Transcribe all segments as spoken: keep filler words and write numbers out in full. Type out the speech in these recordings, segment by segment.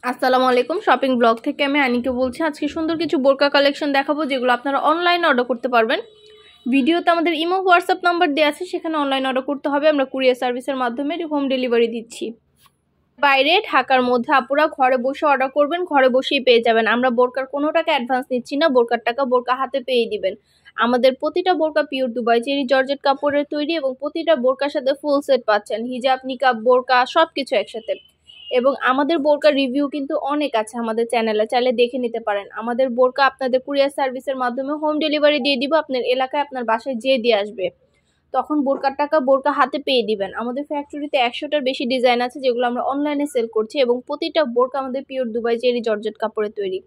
আসসালামু আলাইকুম shopping blog থেকে আমি আনিকা বলছি। আজকে সুন্দর কিছু বোরকা কালেকশন দেখাবো যেগুলো আপনারা অনলাইনে অর্ডার করতে পারবেন। ভিডিওতে আমাদের ইমো হোয়াটসঅ্যাপ নাম্বার দেওয়া আছে, সেখানে অনলাইন অর্ডার করতে হবে। আমরা কুরিয়ার সার্ভিসের মাধ্যমে হোম ডেলিভারি দিচ্ছি। বাইরে ঢাকার মধ্যে আপুরা ঘরে বসে অর্ডার করবেন, ঘরে বসেই পেয়ে যাবেন। আমরা বোরকার কোনো টাকা অ্যাডভান্স নিচ্ছি না, বোরকার টাকা বোরকা হাতে পেয়ে দিবেন। আমাদের প্রতিটা বোরকা পিওর দুবাই চেরি জর্জেট কাপড়ের তৈরি এবং প্রতিটা বোরকার সাথে ফুল সেট পাচ্ছেন, হিজাব নিকাব বোরকা সব কিছু একসাথে। এবং আমাদের বোরকার রিভিউ কিন্তু অনেক আছে আমাদের চ্যানেলে, চাইলে দেখে নিতে পারেন। আমাদের বোরকা আপনাদের কুরিয়ার সার্ভিসের মাধ্যমে হোম ডেলিভারি দিয়ে দিব, আপনার এলাকায় আপনার বাসায় যেয়ে দিয়ে আসবে। তখন বোরকার টাকা বোরকা হাতে পেয়ে দিবেন। আমাদের ফ্যাক্টরিতে একশোটার বেশি ডিজাইন আছে যেগুলো আমরা অনলাইনে সেল করছি এবং প্রতিটা বোরকা আমাদের পিওর দুবাই চেরি জর্জেট কাপড়ে তৈরি।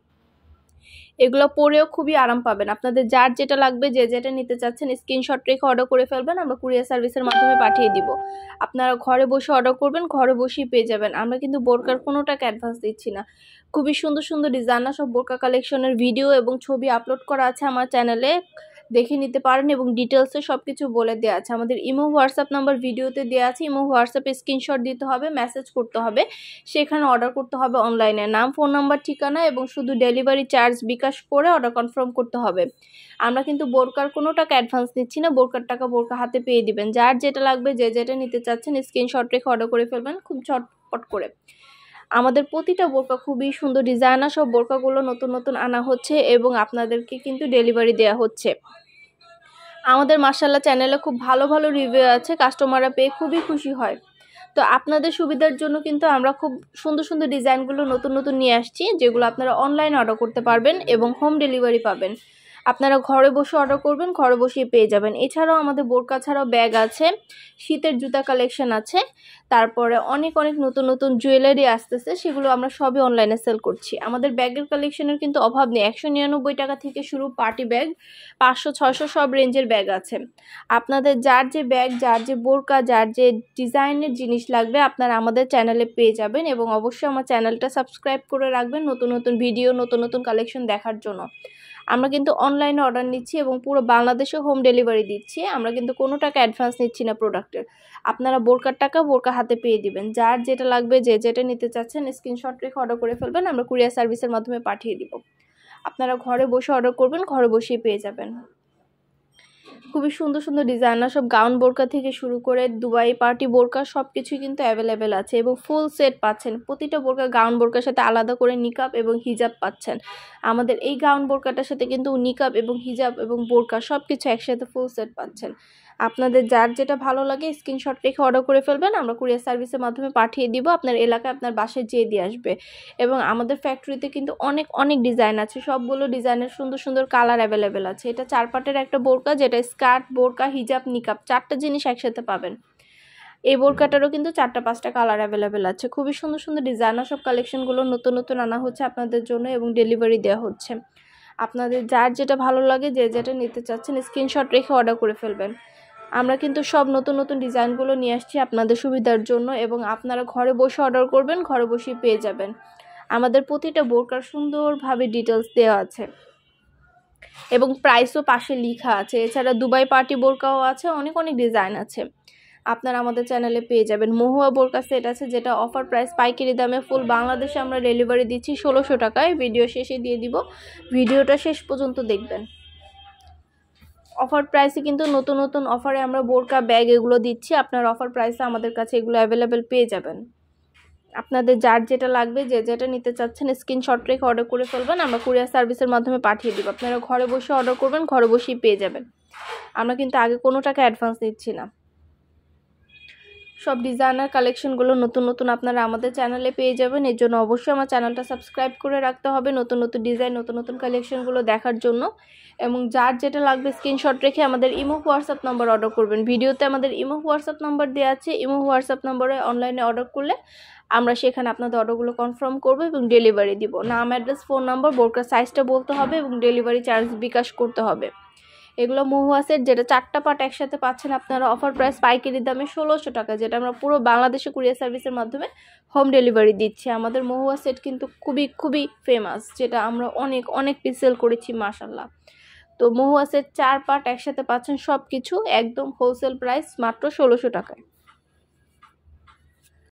এগুলো পরেও খুবই আরাম পাবেন। আপনাদের যার যেটা লাগবে, যে যেটা নিতে চাচ্ছেন স্ক্রিনশট রেখে অর্ডার করে ফেলবেন, আমরা কুরিয়ার সার্ভিসের মাধ্যমে পাঠিয়ে দিব। আপনারা ঘরে বসে অর্ডার করবেন, ঘরে বসেই পেয়ে যাবেন। আমরা কিন্তু বোরকার কোনো টাকা অ্যাডভান্স দিচ্ছি না। খুবই সুন্দর সুন্দর ডিজাইনার সব বোরকা কালেকশনের ভিডিও এবং ছবি আপলোড করা আছে আমার চ্যানেলে, দেখে নিতে পারেন এবং ডিটেলসে সব কিছু বলে দেওয়া আছে। আমাদের ইমো হোয়াটসঅ্যাপ নাম্বার ভিডিওতে দেওয়া আছে। ইমো হোয়াটসঅ্যাপে স্ক্রিনশট দিতে হবে, মেসেজ করতে হবে, সেখানে অর্ডার করতে হবে অনলাইনে। নাম, ফোন নাম্বার, ঠিকানা এবং শুধু ডেলিভারি চার্জ বিকাশ করে অর্ডার কনফার্ম করতে হবে। আমরা কিন্তু বোরকার কোনো টাকা অ্যাডভান্স নিচ্ছি না, বোরকার টাকা বোরকা হাতে পেয়ে দিবেন। যার যেটা লাগবে, যে যেটা নিতে চাচ্ছেন স্ক্রিনশট রেখে অর্ডার করে ফেলবেন খুব ঝটপট করে। আমাদের প্রতিটা বোরকা খুবই সুন্দর ডিজাইনার সব বোরকাগুলো নতুন নতুন আনা হচ্ছে এবং আপনাদেরকে কিন্তু ডেলিভারি দেওয়া হচ্ছে। আমাদের মাশাআল্লাহ চ্যানেলে খুব ভালো ভালো রিভিউ আছে, কাস্টমাররা পেয়ে খুবই খুশি হয়। তো আপনাদের সুবিধার জন্য কিন্তু আমরা খুব সুন্দর সুন্দর ডিজাইনগুলো নতুন নতুন নিয়ে আসছি, যেগুলো আপনারা অনলাইনে অর্ডার করতে পারবেন এবং হোম ডেলিভারি পাবেন। আপনারা ঘরে বসে অর্ডার করবেন, ঘরে বসেই পেয়ে যাবেন। এছাড়াও আমাদের বোরকা ছাড়াও ব্যাগ আছে, শীতের জুতা কালেকশন আছে, তারপরে অনেক অনেক নতুন নতুন জুয়েলারি আসতেছে, সেগুলো আমরা সবই অনলাইনে সেল করছি। আমাদের ব্যাগের কালেকশনের কিন্তু অভাব নেই। একশো নিরানব্বই টাকা থেকে শুরু পার্টি ব্যাগ, পাঁচশো ছয়শো সব রেঞ্জের ব্যাগ আছে। আপনাদের যার যে ব্যাগ, যার যে বোরকা, যার যে ডিজাইনের জিনিস লাগবে আপনারা আমাদের চ্যানেলে পেয়ে যাবেন। এবং অবশ্যই আমার চ্যানেলটা সাবস্ক্রাইব করে রাখবেন নতুন নতুন ভিডিও, নতুন নতুন কালেকশন দেখার জন্য। আমরা কিন্তু অনলাইনে অর্ডার নিচ্ছি এবং পুরো বাংলাদেশে হোম ডেলিভারি দিচ্ছি। আমরা কিন্তু কোনো টাকা অ্যাডভান্স নিচ্ছি না প্রোডাক্টের। আপনারা বোরকার টাকা বোরকা হাতে পেয়ে দিবেন। যার যেটা লাগবে, যে যেটা নিতে চাচ্ছেন স্ক্রিনশট রেখে অর্ডার করে ফেলবেন, আমরা কুরিয়ার সার্ভিসের মাধ্যমে পাঠিয়ে দিব। আপনারা ঘরে বসে অর্ডার করবেন, ঘরে বসেই পেয়ে যাবেন। খুবই সুন্দর সুন্দর ডিজাইনার সব গাউন বোরকা থেকে শুরু করে দুবাই পার্টি বোরকা সব কিছুই কিন্তু অ্যাভেলেবেল আছে এবং ফুল সেট পাচ্ছেন। প্রতিটা বোরকা গাউন বোরকার সাথে আলাদা করে নিকাব এবং হিজাব পাচ্ছেন। আমাদের এই গাউন বোরকাটার সাথে কিন্তু নিকাব এবং হিজাব এবং বোরকা সব কিছু একসাথে ফুল সেট পাচ্ছেন। আপনাদের যার যেটা ভালো লাগে স্ক্রিনশট রেখে অর্ডার করে ফেলবেন, আমরা কুরিয়ার সার্ভিসের মাধ্যমে পাঠিয়ে দিব। আপনার এলাকায় আপনার বাসায় যেয়ে দিয়ে আসবে। এবং আমাদের ফ্যাক্টরিতে কিন্তু অনেক অনেক ডিজাইন আছে, সবগুলো ডিজাইনের সুন্দর সুন্দর কালার অ্যাভেলেবেল আছে। এটা চার পাটের একটা বোরকা, যেটা স্কার্ট, বোরকা, হিজাব, নিকাব চারটা জিনিস একসাথে পাবেন। এই বোরকাটারও কিন্তু চারটা পাঁচটা কালার অ্যাভেলেবেল আছে। খুবই সুন্দর সুন্দর ডিজাইনার সব কালেকশনগুলো নতুন নতুন আনা হচ্ছে আপনাদের জন্য এবং ডেলিভারি দেওয়া হচ্ছে। আপনাদের যার যেটা ভালো লাগে, যে যেটা নিতে চাচ্ছেন স্ক্রিনশট রেখে অর্ডার করে ফেলবেন। আমরা কিন্তু সব নতুন নতুন ডিজাইনগুলো নিয়ে আসছি আপনাদের সুবিধার জন্য এবং আপনারা ঘরে বসে অর্ডার করবেন, ঘরে বসেই পেয়ে যাবেন। আমাদের প্রতিটা বোরকার সুন্দরভাবে ডিটেলস দেওয়া আছে এবং প্রাইসও পাশে লেখা আছে। এছাড়া দুবাই পার্টি বোরকাও আছে, অনেক অনেক ডিজাইন আছে, আপনারা আমাদের চ্যানেলে পেয়ে যাবেন। মহুয়া বোরকা সেট আছে, যেটা অফার প্রাইস পাইকারি দামে ফুল বাংলাদেশে আমরা ডেলিভারি দিচ্ছি ষোলোশো টাকায়। ভিডিও শেষে দিয়ে দিব, ভিডিওটা শেষ পর্যন্ত দেখবেন। অফার প্রাইসে কিন্তু নতুন নতুন অফারে আমরা বোরকা ব্যাগ এগুলো দিচ্ছি। আপনার অফার প্রাইসে আমাদের কাছে এগুলো অ্যাভেলেবেল পেয়ে যাবেন। আপনাদের যার যেটা লাগবে, যে যেটা নিতে চাচ্ছেন স্ক্রিনশট রেখে অর্ডার করে ফেলবেন, আমরা কুরিয়ার সার্ভিসের মাধ্যমে পাঠিয়ে দিব। আপনারা ঘরে বসে অর্ডার করবেন, ঘরে বসেই পেয়ে যাবেন। আমরা কিন্তু আগে কোনো টাকা অ্যাডভান্স নিচ্ছি না। সব ডিজাইনার কালেকশনগুলো নতুন নতুন আপনারা আমাদের চ্যানেলে পেয়ে যাবেন। এর জন্য অবশ্যই আমার চ্যানেলটা সাবস্ক্রাইব করে রাখতে হবে নতুন নতুন ডিজাইন, নতুন নতুন কালেকশনগুলো দেখার জন্য। এবং যার যেটা লাগবে স্ক্রিনশট রেখে আমাদের ইমো হোয়াটসঅ্যাপ নাম্বার অর্ডার করবেন। ভিডিওতে আমাদের ইমো হোয়াটসঅ্যাপ নাম্বার দেওয়া আছে। ইমো হোয়াটসঅ্যাপ নাম্বারে অনলাইনে অর্ডার করলে আমরা সেখানে আপনাদের অর্ডারগুলো কনফার্ম করবো এবং ডেলিভারি দিব। নাম, অ্যাড্রেস, ফোন নাম্বার, বোরকার সাইজটা বলতে হবে এবং ডেলিভারি চার্জ বিকাশ করতে হবে। এগুলো মহুয়া সেট, যেটা চারটা পার্ট একসাথে পাচ্ছেন আপনারা অফার প্রাইস পাইকারি দামে ষোলোশো টাকা, যেটা আমরা পুরো বাংলাদেশে কুরিয়ার সার্ভিসের মাধ্যমে হোম ডেলিভারি দিচ্ছি। আমাদের মহুয়া সেট কিন্তু খুবই খুবই ফেমাস, যেটা আমরা অনেক অনেক পিস সেল করেছি মাশাআল্লাহ। তো মহুয়া সেট চার পার্ট একসাথে পাচ্ছেন সব কিছু একদম হোলসেল প্রাইস মাত্র ষোলোশো টাকায়।